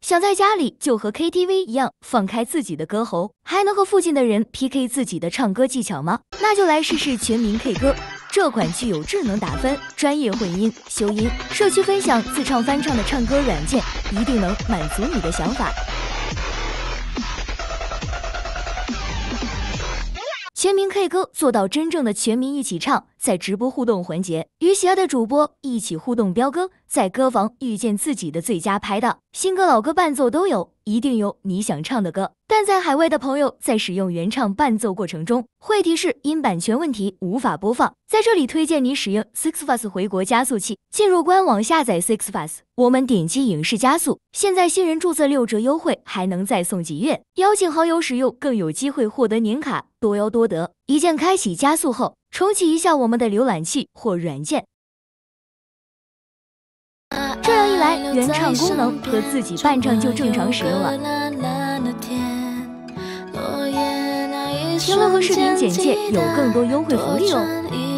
想在家里就和 KTV 一样放开自己的歌喉，还能和附近的人 PK 自己的唱歌技巧吗？那就来试试全民 K 歌。这款具有智能打分、专业混音、修音、社区分享、自唱翻唱的唱歌软件，一定能满足你的想法。全民 K 歌做到真正的全民一起唱，在直播互动环节与喜爱的主播一起互动飙歌，在歌房遇见自己的最佳拍档，新歌老歌伴奏都有，一定有你想唱的歌。但在海外的朋友在使用原唱伴奏过程中，会提示因版权问题无法播放。在这里推荐你使用 6FAS 回国加速器，进入官网下载 6FAS， 我们点击影视加速，现在新人注册6折优惠，还能再送几月，邀请好友使用更有机会获得年卡，多邀多得。一键开启加速后，重启一下我们的浏览器或软件，这样一来，原唱功能和自己伴唱就正常使用了。评论和视频简介有更多优惠福利哦。